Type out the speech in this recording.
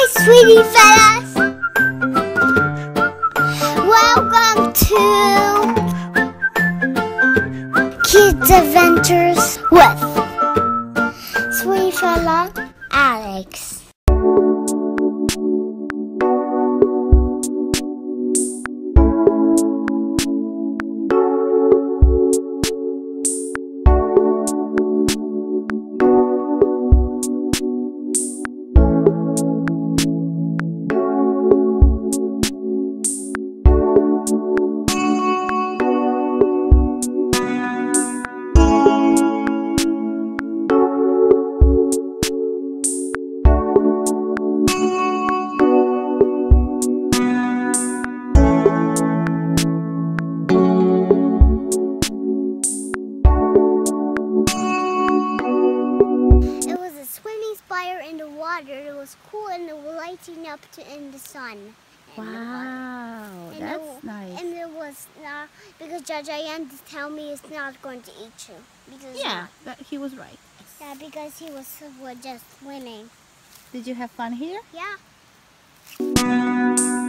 Hi, sweetie fellas! Welcome to Kids Adventures with Sweetie Fella Alex. Fire in the water. It was cool and it was lighting up in the sun. Wow, that's nice. And it was not because Judge Ian told me it's not going to eat you. Because he was right. Yeah, because he was just swimming. Did you have fun here? Yeah.